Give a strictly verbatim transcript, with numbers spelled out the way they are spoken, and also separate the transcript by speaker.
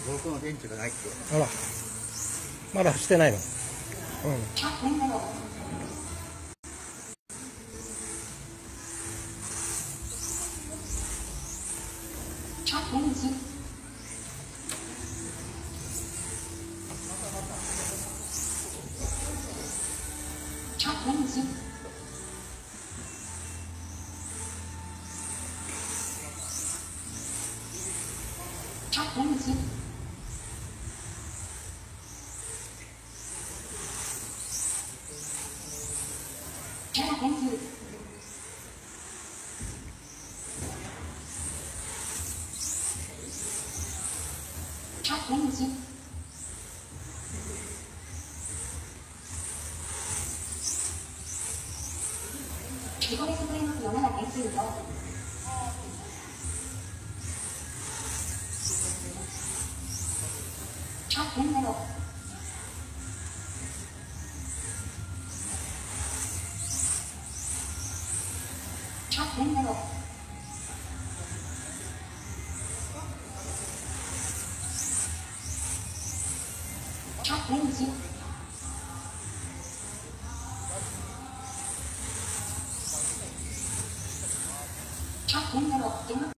Speaker 1: 僕の電池がないって。
Speaker 2: あら、まだしてないの。うん。
Speaker 3: 自己レスプレイのよなな点数とはちてんゼロはちてんゼロはちてんいちはちてんゼロ